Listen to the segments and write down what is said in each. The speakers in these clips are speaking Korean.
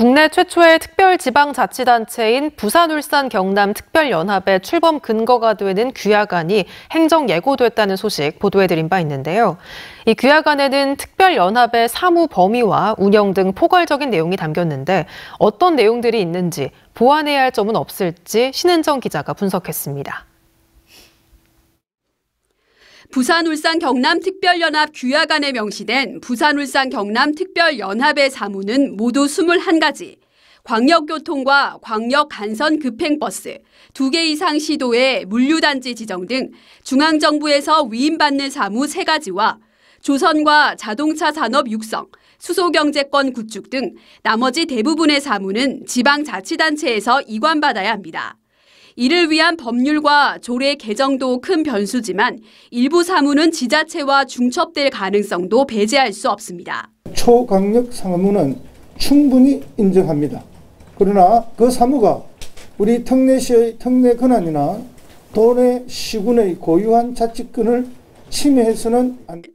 국내 최초의 특별지방자치단체인 부산, 울산, 경남 특별연합의 출범 근거가 되는 규약안이 행정 예고됐다는 소식 보도해드린 바 있는데요. 이 규약안에는 특별연합의 사무 범위와 운영 등 포괄적인 내용이 담겼는데 어떤 내용들이 있는지, 보완해야 할 점은 없을지 신은정 기자가 분석했습니다. 부산, 울산, 경남 특별연합 규약안에 명시된 부산, 울산, 경남 특별연합의 사무는 모두 21가지, 광역교통과 광역 간선 급행버스, 2개 이상 시도의 물류단지 지정 등 중앙정부에서 위임받는 사무 3가지와 조선과 자동차 산업 육성, 수소경제권 구축 등 나머지 대부분의 사무는 지방자치단체에서 이관받아야 합니다. 이를 위한 법률과 조례 개정도 큰 변수지만 일부 사무는 지자체와 중첩될 가능성도 배제할 수 없습니다. 초강력 사무는 충분히 인정합니다. 그러나 그 사무가 우리 특례시의 특례 권한이나 도내 시군의 고유한 자치권을 침해해서는 안 됩니다.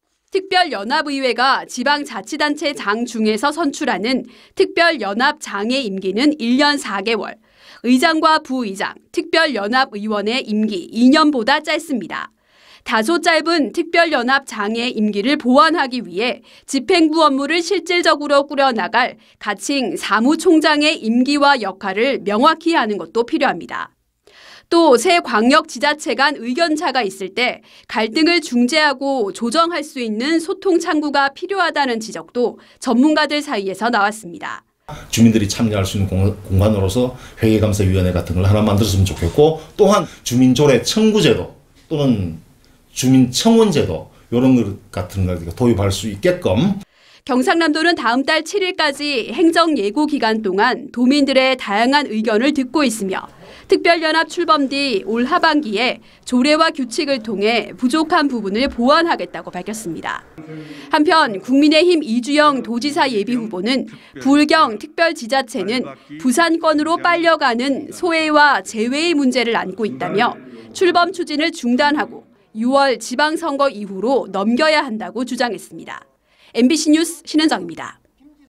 특별연합의회가 지방자치단체장 중에서 선출하는 특별연합장의 임기는 1년 4개월, 의장과 부의장, 특별연합의원의 임기 2년보다 짧습니다. 다소 짧은 특별연합장의 임기를 보완하기 위해 집행부 업무를 실질적으로 꾸려나갈 가칭 사무총장의 임기와 역할을 명확히 하는 것도 필요합니다. 또 새 광역지자체 간 의견차가 있을 때 갈등을 중재하고 조정할 수 있는 소통 창구가 필요하다는 지적도 전문가들 사이에서 나왔습니다. 주민들이 참여할 수 있는 공간으로서 회계감사위원회 같은 걸 하나 만들었으면 좋겠고, 또한 주민조례 청구제도 또는 주민청원제도 이런 것 같은 걸 도입할 수 있게끔. 경상남도는 다음 달 7일까지 행정 예고 기간 동안 도민들의 다양한 의견을 듣고 있으며 특별연합 출범 뒤 올 하반기에 조례와 규칙을 통해 부족한 부분을 보완하겠다고 밝혔습니다. 한편 국민의힘 이주영 도지사 예비후보는 부울경 특별지자체는 부산권으로 빨려가는 소외와 재외의 문제를 안고 있다며 출범 추진을 중단하고 6월 지방선거 이후로 넘겨야 한다고 주장했습니다. MBC 뉴스 신은정입니다.